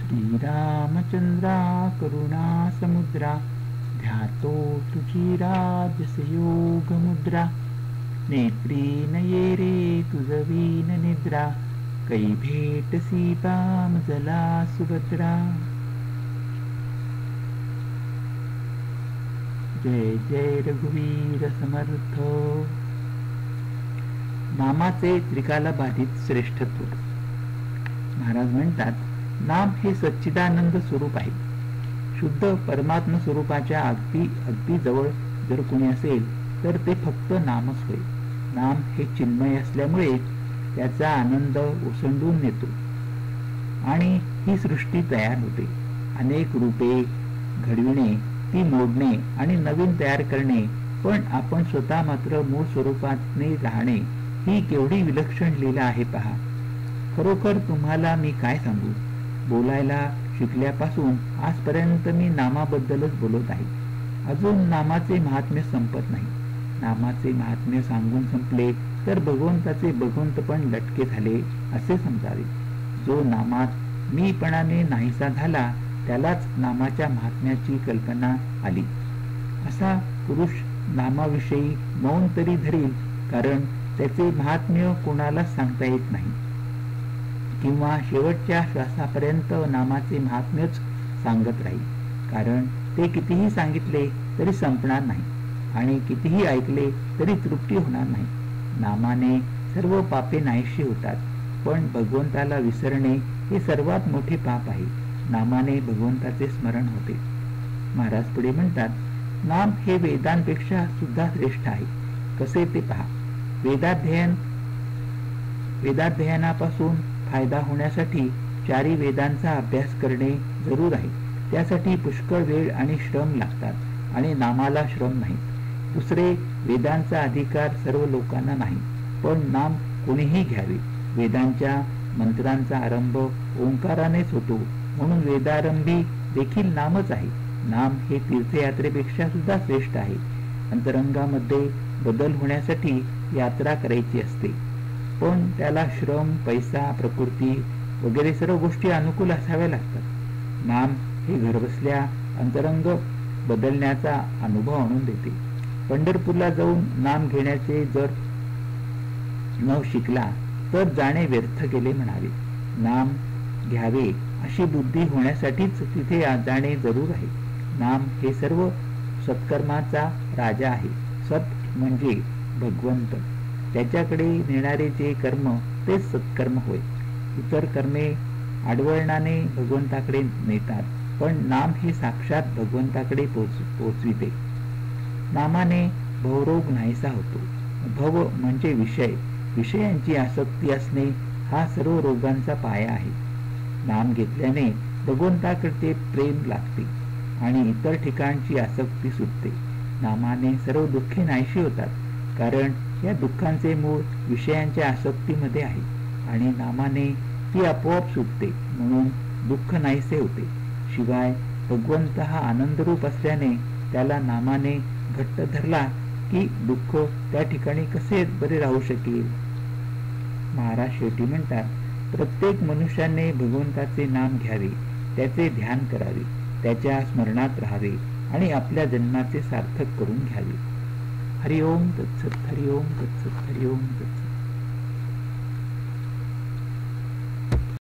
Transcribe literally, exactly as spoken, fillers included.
श्रीरामचंद्रा करुणा समुद्रा ध्यातो तुझी राजस योग मुद्रा नेत्री नये रे तुझवीन निद्रा कै भेटसी पाम जला सुभद्रा. जय जय रघुवीर समर्थ. नामाचे त्रिकालाबाधित श्रेष्ठत्व. महाराज म्हणतात, नाम हे सच्चिदानंद स्वरूप आहे. शुद्ध परमात्म स्वरूपाच्या अगदी अगदी जवळ जर कोणी असेल तर ते फक्त नामच होय. नाम हे चिन्मय असल्यामुळे त्याचा आनंद ओसंडून येतो आणि ही सृष्टी तयार होते. अनेक रूपे घडविणे, ती मोडणे आणि नवीन तयार करणे, पण आपण स्वतः मात्र मूळ स्वरूपाने राहणे, ही केवढी विलक्षण लीला आहे पहा. खरोखर तुम्हाला मी काय सांगू. बोलायला शिकल्यापासून आजपर्यंत मी नामाबद्दलच बोलत आहे. अजून नामाचे महात्म्य संपत नाही. नामाचे महात्म्य सांगून संपले तर भगवंताचे भगवंतपण लटके झाले असे समजावे. जो नामात मीपणाने नाहीसा झाला त्यालाच नामाच्या महात्म्याची कल्पना आली. असा पुरुष नामाविषयी मौन तरी धरील, कारण त्याचे महात्म्य कोणाला सांगता येत नाही, किंवा शेवटच्या श्वासापर्यंत नामाचे महात्म्यच सांगत राहील, कारण ते कितीही सांगितले तरी संपणार नाही आणि कितीही ऐकले तरी तृप्ती होणार नाही. नामाने सर्व पापे नाहीशी होतात, पण भगवंताला विसरणे हे सर्वात मोठे पाप आहे. नामाने भगवंताचे स्मरण होते. महाराज पुढे म्हणतात, नाम हे वेदांपेक्षा सुद्धा श्रेष्ठ आहे. कसे ते पहा. वेदाध्ययन वेदाध्ययनापासून फायदा होण्यासाठी चारी वेदांचा अभ्यास करणे जरूर आहे. त्यासाठी पुष्कळ वेळ आणि श्रम लागतात आणि नामाला श्रम नाही. दुसरे, वेदांचा अधिकार सर्व लोकांना नाही, पण नाम कोणीही घ्यावे. वेदांच्या मंत्रांचा आरंभ ओंकारानेच होतो, म्हणून वेदारंभी देखील नामच आहे. नाम हे तीर्थयात्रेपेक्षा सुद्धा श्रेष्ठ आहे. अंतरंगामध्ये बदल होण्यासाठी यात्रा करायची असते, पण त्याला श्रम, पैसा, प्रकृती वगैरे सर्व गोष्टी अनुकूल असाव्या लागतात. नाम हे घरबसल्या अंतरंग बदलण्याचा अनुभव आणून देते. पंढरपूरला जाऊन नाम घेण्याचे जर न शिकला तर जाणे व्यर्थ गेले म्हणावे. नाम घ्यावे अशी बुद्धी होण्यासाठीच तिथे जाणे जरूर आहे. नाम हे सर्व सत्कर्माचा राजा आहे. सत म्हणजे भगवंत. त्याच्याकडे नेणारे जे कर्म तेच सत्कर्म होय. इतर कर्मे आडवळणाने भगवंताकडे नेतात, पण नाम हे साक्षात भगवंताकडे पोच पोचविते. नामाने भवरोग नाहीसा होतो. भव म्हणजे विषय. विषयांची आसक्ती असणे हा सर्व रोगांचा पाया आहे. नाम घेतल्याने भगवंताकडे प्रेम लागते आणि इतर ठिकाणची आसक्ती सुटते. नामाने सर्व दुःखे नाहीशी होतात, कारण या दुःखांचे मूळ विषयांच्या आसक्तीमध्ये आहे आणि नामाने ती आपोआप सुटते, म्हणून दुःख नाहीसे होते. शिवाय भगवंत हा आनंदरूप असल्याने त्याला नामाने घट्ट धरला की दुःख त्या ठिकाणी कसे बरे राहू शकेल. महाराज शेवटी म्हणतात, प्रत्येक मनुष्याने भगवंताचे नाम घ्यावे, त्याचे ध्यान करावे, त्याच्या स्मरणात राहावे आणि आपल्या जन्माचे सार्थक करून घ्यावे. हरिओम तत्सत. हरिओम तत्सत. हरिओम तत्सत.